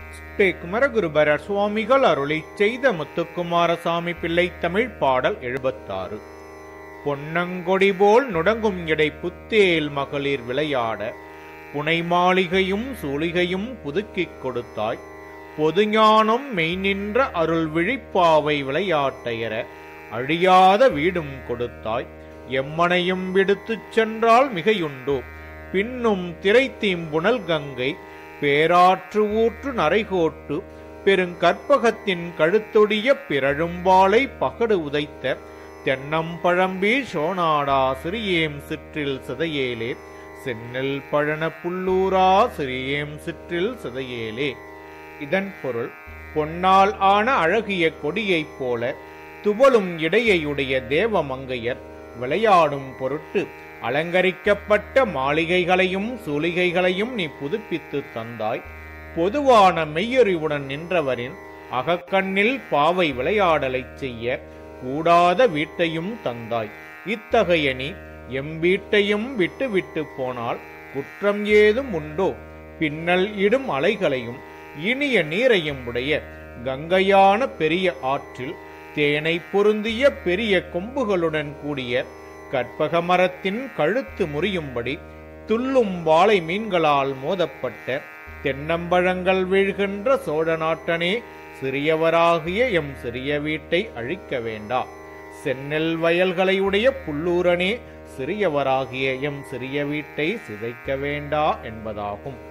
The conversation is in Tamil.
ஸ்ரீ குமரகுருபர சுவாமிகள் அருளிச் செய்த முத்துக்குமாரசாமி பிள்ளை தமிழ் பாடல் 76. பொன்னங்கொடி போல் நுடங்கும் இடை புத்தேல் மகளிர் விளையாட புனை மாளிகையும் சூளிகையும் புதுக்கிக் கொடுத்தாய். பொதுஞானம் மெய் நின்ற அருள் விழிப்பாவை விளையாட்டையர அழியாத வீடும் கொடுத்தாய். எம்மனையும் விடுத்துச் சென்றால் மிகையுண்டோ பின்னும் திரைத்தீம்புணல் கங்கை பேராற்று ஊற்று நரைகோட்டு பெருங்கற்பகத்தின் கழுத்தொடிய பிறழும்பாலை பகடு உதைத்த தென்னம்பழம்பீ சோனாடா சிறியேம் சிற்றில் சிதையேலே சென்னல் பழன புல்லூரா சிறியேம் சிற்றில் சிதையேலே. இதன் பொருள், பொன்னால் ஆன அழகிய கொடியைப் போல துவளும் இடையையுடைய தேவமங்கையர் விளையாடும் பொருட்டு அலங்கரிக்கப்பட்ட மாளிகைகளையும் சூளிகைகளையும் நீ புதுப்பித்து தந்தாய். பொதுவான மெய்யறிவுடன் நின்றவரின் அகக்கண்ணில் பாவை விளையாடலைச் செய்ய கூடாத வீட்டையும் தந்தாய். இத்தகைய நீ எம் வீட்டையும் விட்டு விட்டு போனால் குற்றம் ஏதும் உண்டோ? பின்னல் இடும் அலைகளையும் இனிய நீரையும் உடைய கங்கையான பெரிய ஆற்றில் தேனை பொருந்திய பெரிய கொம்புகளுடன் கூடிய கற்பக மரத்தின் கழுத்து முறியும்படி துள்ளும் வாளை மீன்களால் மோதப்பட்ட தென்னம்பழங்கள் வீழ்கின்ற சோழ நாட்டனே, சிறியவராகிய எம் சிறிய வீட்டை அழிக்க வேண்டா. செந்நெல் வயல்களையுடைய புல்லூரனே, சிறியவராகிய எம் சிறிய வீட்டை சிதைக்க வேண்டா என்பதாகும்.